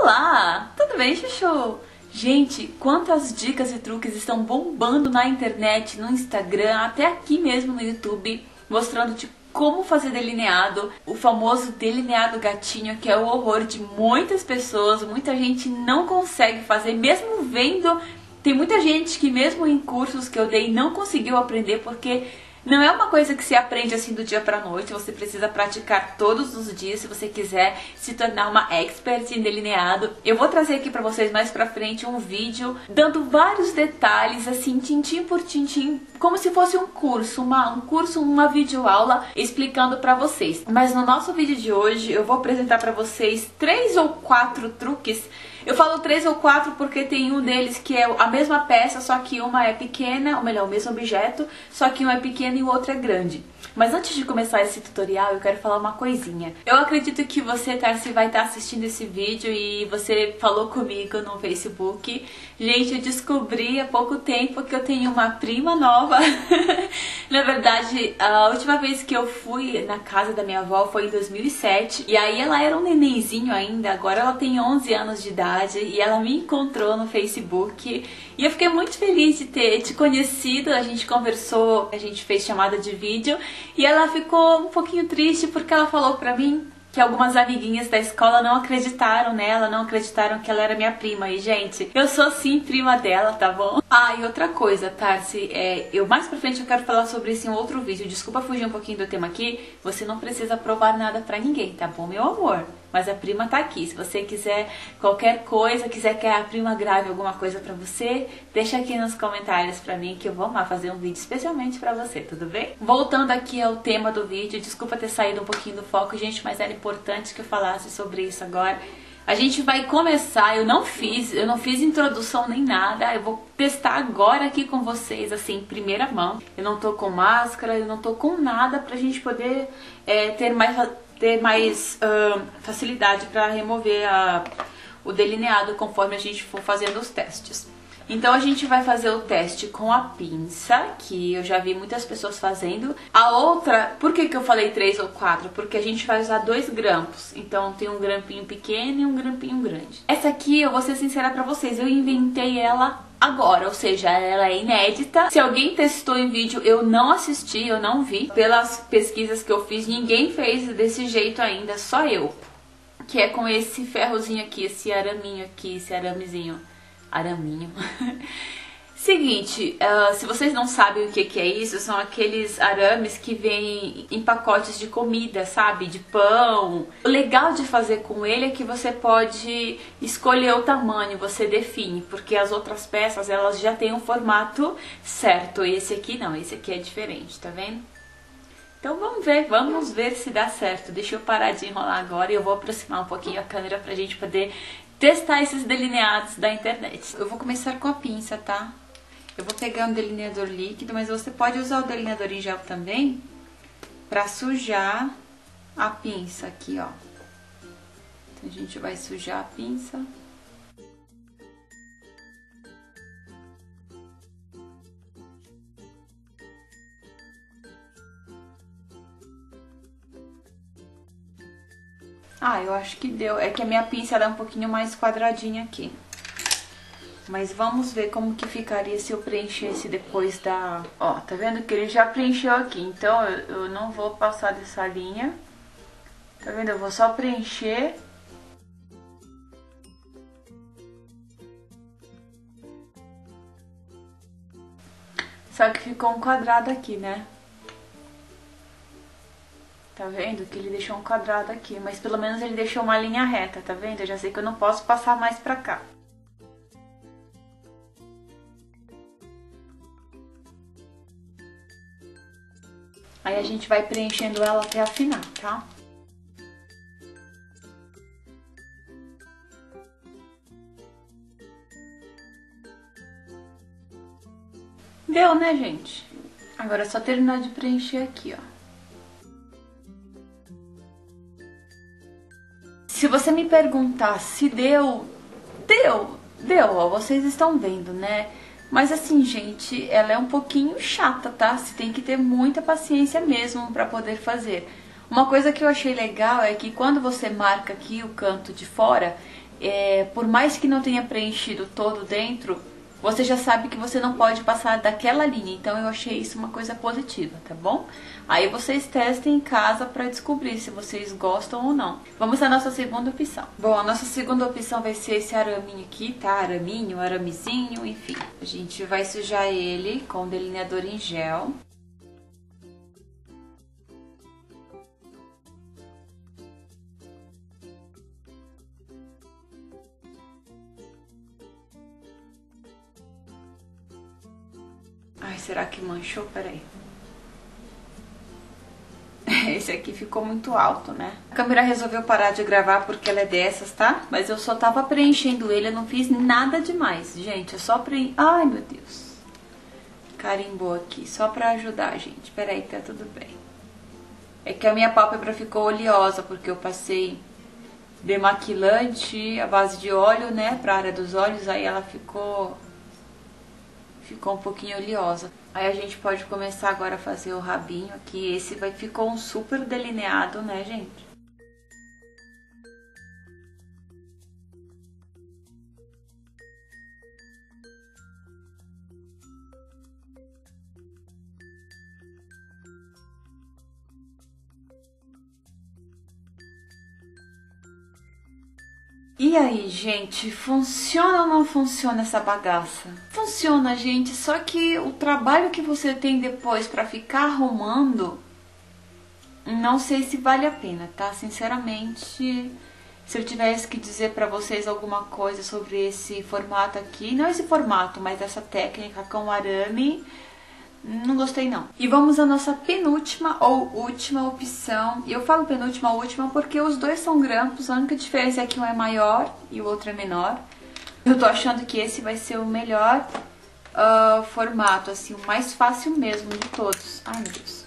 Olá, tudo bem, Chuchu? Gente, quantas dicas e truques estão bombando na internet, no Instagram, até aqui mesmo no YouTube, mostrando como fazer delineado, o famoso delineado gatinho, que é o horror de muitas pessoas, muita gente não consegue fazer, mesmo vendo. Tem muita gente que mesmo em cursos que eu dei não conseguiu aprender, porque não é uma coisa que se aprende assim do dia pra noite, você precisa praticar todos os dias se você quiser se tornar uma expert em delineado. Eu vou trazer aqui pra vocês mais pra frente um vídeo dando vários detalhes, assim, tintim por tintim, como se fosse um curso, uma videoaula explicando pra vocês. Mas no nosso vídeo de hoje eu vou apresentar pra vocês 3 ou 4 truques. Eu falo 3 ou 4 porque tem um deles que é a mesma peça, só que uma é pequena, ou melhor, o mesmo objeto, só que um é pequeno e o outro é grande. Mas antes de começar esse tutorial, eu quero falar uma coisinha. Eu acredito que você, Tarsi, vai estar assistindo esse vídeo e você falou comigo no Facebook. Gente, eu descobri há pouco tempo que eu tenho uma prima nova. Na verdade, a última vez que eu fui na casa da minha avó foi em 2007. E aí ela era um nenenzinho ainda, agora ela tem 11 anos de idade. E ela me encontrou no Facebook. E eu fiquei muito feliz de ter te conhecido. A gente conversou, a gente fez chamada de vídeo. E ela ficou um pouquinho triste porque ela falou pra mim que algumas amiguinhas da escola não acreditaram nela, não acreditaram que ela era minha prima. E, gente, eu sou sim prima dela, tá bom? Ah, e outra coisa, Tarsi, mais pra frente eu quero falar sobre isso em outro vídeo. Desculpa fugir um pouquinho do tema aqui. Você não precisa provar nada pra ninguém, tá bom, meu amor? Mas a prima tá aqui. Se você quiser qualquer coisa, quiser que a prima grave alguma coisa pra você, deixa aqui nos comentários pra mim que eu vou amar fazer um vídeo especialmente pra você, tudo bem? Voltando aqui ao tema do vídeo, desculpa ter saído um pouquinho do foco, gente, mas era importante que eu falasse sobre isso agora. A gente vai começar, eu não fiz introdução nem nada, eu vou testar agora aqui com vocês, assim, em primeira mão. Eu não tô com máscara, eu não tô com nada pra gente poder ter mais facilidade para remover o delineado conforme a gente for fazendo os testes. Então a gente vai fazer o teste com a pinça, que eu já vi muitas pessoas fazendo. A outra, por que eu falei 3 ou 4? Porque a gente vai usar 2 grampos. Então tem um grampinho pequeno e um grampinho grande. Essa aqui, eu vou ser sincera pra vocês, eu inventei ela agora, ou seja, ela é inédita. Se alguém testou em vídeo, eu não assisti, eu não vi. Pelas pesquisas que eu fiz, ninguém fez desse jeito ainda, só eu. Que é com esse ferrozinho aqui, esse araminho aqui, esse aramezinho. Araminho. Seguinte, se vocês não sabem o que é isso, são aqueles arames que vêm em pacotes de comida, sabe? De pão. O legal de fazer com ele é que você pode escolher o tamanho, você define, porque as outras peças, elas já têm um formato certo. Esse aqui não, esse aqui é diferente, tá vendo? Então vamos ver se dá certo. Deixa eu parar de enrolar agora e eu vou aproximar um pouquinho a câmera pra gente poder testar esses delineados da internet. Eu vou começar com a pinça, tá? Eu vou pegar um delineador líquido, mas você pode usar o delineador em gel também pra sujar a pinça aqui, ó. Então a gente vai sujar a pinça. Ah, eu acho que deu. É que a minha pinça é um pouquinho mais quadradinha aqui. Mas vamos ver como que ficaria se eu preenchesse depois da... Ó, tá vendo que ele já preencheu aqui. Então eu não vou passar dessa linha. Tá vendo? Eu vou só preencher. Só que ficou um quadrado aqui, né? Tá vendo que ele deixou um quadrado aqui, mas pelo menos ele deixou uma linha reta, tá vendo? Eu já sei que eu não posso passar mais pra cá. Aí a gente vai preenchendo ela até afinar, tá? Deu, né, gente? Agora é só terminar de preencher aqui, ó. Se você me perguntar se deu, ó, vocês estão vendo, né? Mas assim, gente, ela é um pouquinho chata, tá? Você tem que ter muita paciência mesmo pra poder fazer. Uma coisa que eu achei legal é que quando você marca aqui o canto de fora, por mais que não tenha preenchido todo dentro, você já sabe que você não pode passar daquela linha. Então eu achei isso uma coisa positiva, tá bom? Aí vocês testem em casa pra descobrir se vocês gostam ou não. Vamos à nossa segunda opção. Bom, a nossa segunda opção vai ser esse araminho aqui, tá? Araminho, aramezinho, enfim. A gente vai sujar ele com delineador em gel. Ai, será que manchou? Peraí. Esse aqui ficou muito alto, né? A câmera resolveu parar de gravar porque ela é dessas, tá? Mas eu só tava preenchendo ele, eu não fiz nada demais. Gente, eu só preenchi... Ai, meu Deus. Carimbou aqui, só pra ajudar, gente. Peraí, tá tudo bem. É que a minha pálpebra ficou oleosa porque eu passei demaquilante à base de óleo, né? Pra área dos olhos, aí ela ficou um pouquinho oleosa. Aí a gente pode começar agora a fazer o rabinho aqui. Esse ficou um super delineado, né, gente? E aí, gente, funciona ou não funciona essa bagaça? Funciona, gente, só que o trabalho que você tem depois pra ficar arrumando, não sei se vale a pena, tá? Sinceramente, se eu tivesse que dizer pra vocês alguma coisa sobre esse formato aqui, não esse formato, mas essa técnica com arame, não gostei não. E vamos à nossa penúltima ou última opção. E eu falo penúltima ou última porque os dois são grampos, a única diferença é que um é maior e o outro é menor. Eu tô achando que esse vai ser o melhor formato, assim, o mais fácil mesmo de todos. Ai, meu Deus.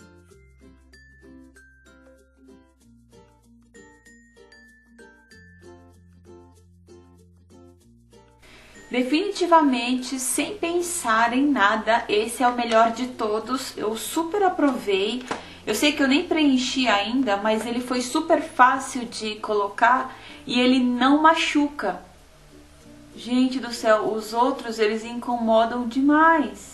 Definitivamente, sem pensar em nada, esse é o melhor de todos. Eu super aprovei. Eu sei que eu nem preenchi ainda, mas ele foi super fácil de colocar e ele não machuca. Gente do céu, os outros eles incomodam demais.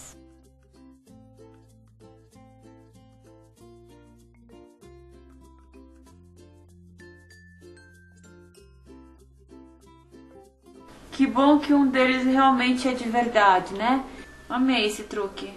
Que bom que um deles realmente é de verdade, né? Amei esse truque.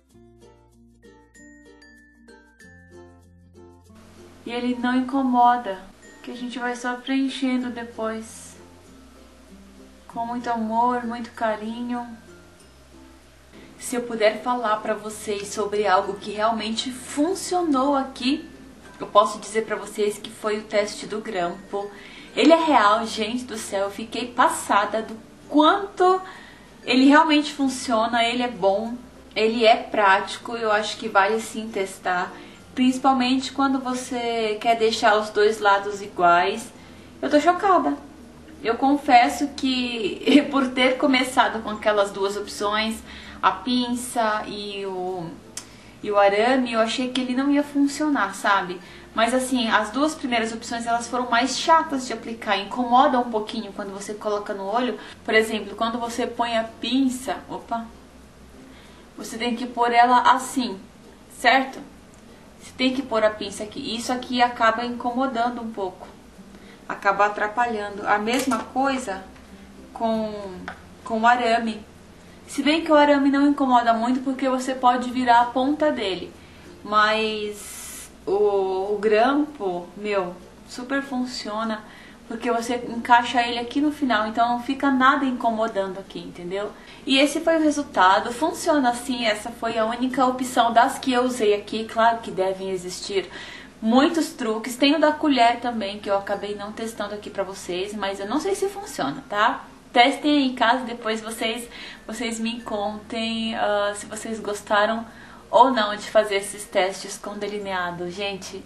E ele não incomoda, que a gente vai só preenchendo depois. Com muito amor, muito carinho. Se eu puder falar pra vocês sobre algo que realmente funcionou aqui, eu posso dizer pra vocês que foi o teste do grampo. Ele é real, gente do céu, eu fiquei passada do quanto ele realmente funciona, ele é bom, ele é prático, eu acho que vale sim testar, principalmente quando você quer deixar os dois lados iguais. Eu tô chocada. Eu confesso que por ter começado com aquelas duas opções, a pinça e o arame, eu achei que ele não ia funcionar, sabe? Mas assim, as duas primeiras opções, elas foram mais chatas de aplicar, incomoda um pouquinho quando você coloca no olho. Por exemplo, quando você põe a pinça, você tem que pôr ela assim, certo? Você tem que pôr a pinça aqui, isso aqui acaba incomodando um pouco, acaba atrapalhando. A mesma coisa com o arame. Se bem que o arame não incomoda muito porque você pode virar a ponta dele, mas o grampo, meu, super funciona porque você encaixa ele aqui no final, então não fica nada incomodando aqui, entendeu? E esse foi o resultado, funciona assim, essa foi a única opção das que eu usei aqui. Claro que devem existir muitos truques, tem o da colher também, que eu acabei não testando aqui pra vocês, mas eu não sei se funciona, tá? Testem aí em casa, depois vocês me contem se vocês gostaram ou não de fazer esses testes com delineado. Gente,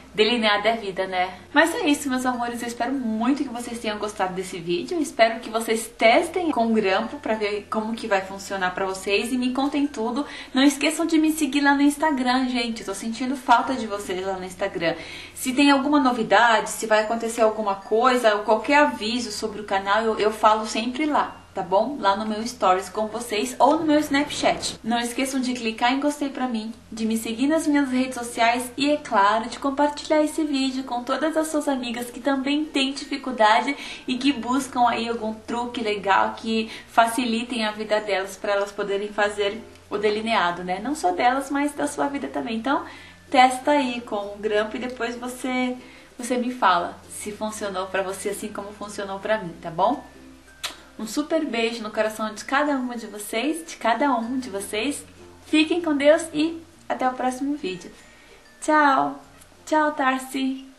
delineado é vida, né? Mas é isso, meus amores, eu espero muito que vocês tenham gostado desse vídeo, espero que vocês testem com grampo pra ver como que vai funcionar pra vocês e me contem tudo. Não esqueçam de me seguir lá no Instagram, gente, eu tô sentindo falta de vocês lá no Instagram. Se tem alguma novidade, se vai acontecer alguma coisa, ou qualquer aviso sobre o canal, eu falo sempre lá. Tá bom? Lá no meu Stories com vocês ou no meu Snapchat. Não esqueçam de clicar em gostei pra mim, de me seguir nas minhas redes sociais e, é claro, de compartilhar esse vídeo com todas as suas amigas que também têm dificuldade e que buscam aí algum truque legal que facilitem a vida delas para elas poderem fazer o delineado, né? Não só delas, mas da sua vida também. Então, testa aí com o grampo e depois você me fala se funcionou pra você assim como funcionou pra mim, tá bom? Um super beijo no coração de cada uma de vocês, de cada um de vocês. Fiquem com Deus e até o próximo vídeo. Tchau! Tchau, Tarsi!